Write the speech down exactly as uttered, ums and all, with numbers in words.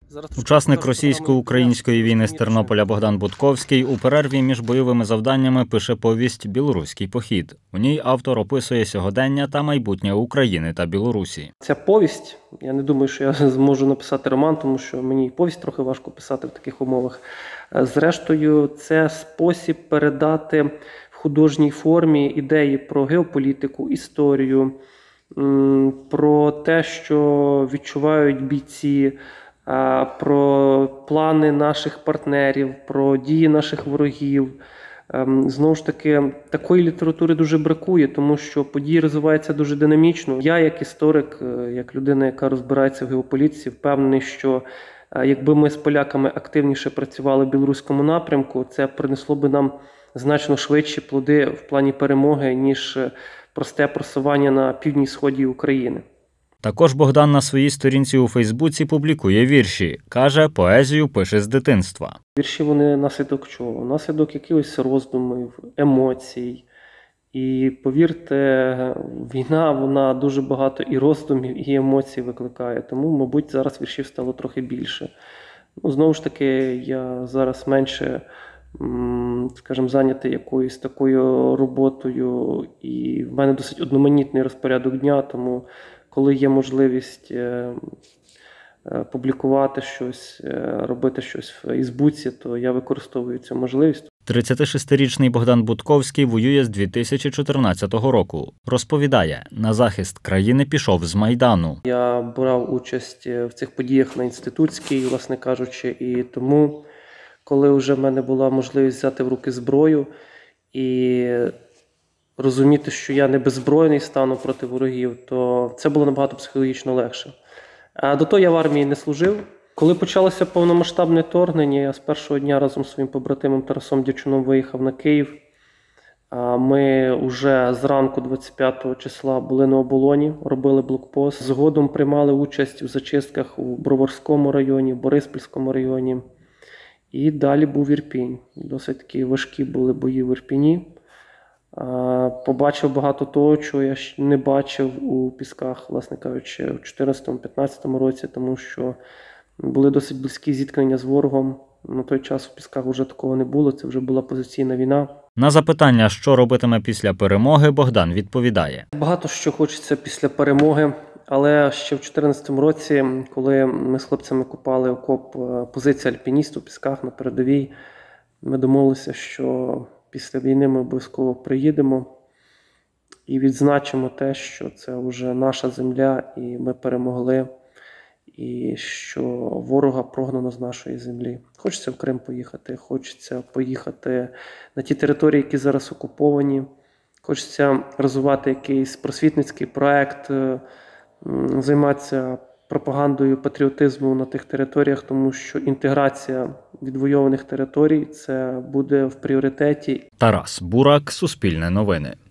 Учасник російсько-української війни з Тернополя Богдан Бутковський у перерві між бойовими завданнями пише повість «Білоруський похід». У ній автор описує сьогодення та майбутнє України та Білорусі. Ця повість, я не думаю, що я зможу написати роман, тому що мені повість трохи важко писати в таких умовах. Зрештою, це спосіб передати в художній формі ідеї про геополітику, історію, про те, що відчувають бійці, про плани наших партнерів, про дії наших ворогів. Знову ж таки, такої літератури дуже бракує, тому що події розвиваються дуже динамічно. Я, як історик, як людина, яка розбирається в геополітиці, впевнений, що якби ми з поляками активніше працювали в білоруському напрямку, це принесло би нам значно швидші плоди в плані перемоги, ніж просте просування на півдні і сході України. Також Богдан на своїй сторінці у Фейсбуці публікує вірші. Каже, поезію пише з дитинства. Вірші вони наслідок чого? Наслідок якихось роздумів, емоцій. І повірте, війна, вона дуже багато і роздумів, і емоцій викликає. Тому, мабуть, зараз віршів стало трохи більше. Ну, знову ж таки, я зараз менше, скажімо, зайнятий якоюсь такою роботою. І в мене досить одноманітний розпорядок дня, тому коли є можливість публікувати щось, робити щось в Фейсбуці, то я використовую цю можливість. тридцятишестирічний Богдан Бутковський воює з дві тисячі чотирнадцятого року. Розповідає, на захист країни пішов з Майдану. Я брав участь в цих подіях на Інститутській, власне кажучи, і тому, коли вже в мене була можливість взяти в руки зброю і розуміти, що я не беззбройний стану проти ворогів, то це було набагато психологічно легше. А до того я в армії не служив. Коли почалося повномасштабне вторгнення, я з першого дня разом з своїм побратимом Тарасом Дячуном виїхав на Київ. Ми вже зранку двадцять п'ятого числа були на оболоні, робили блокпост. Згодом приймали участь у зачистках у Броварському районі, Бориспільському районі. І далі був Ірпінь. Досить такі важкі були бої в Ірпіні. Побачив багато того, чого я ще не бачив у Пісках, власне кажучи, у чотирнадцятому-п'ятнадцятому році, тому що були досить близькі зіткнення з ворогом. На той час у Пісках вже такого не було, це вже була позиційна війна. На запитання, що робитиме після перемоги, Богдан відповідає. Багато що хочеться після перемоги, але ще в чотирнадцятому році, коли ми з хлопцями копали окоп позиції альпіністів у Пісках на передовій, ми домовилися, що після війни ми обов'язково приїдемо і відзначимо те, що це вже наша земля і ми перемогли, і що ворога прогнано з нашої землі. Хочеться в Крим поїхати, хочеться поїхати на ті території, які зараз окуповані, хочеться розвивати якийсь просвітницький проект, займатися пропагандою патріотизму на тих територіях, тому що інтеграція відвойованих територій – це буде в пріоритеті. Тарас Бурак, Суспільне новини.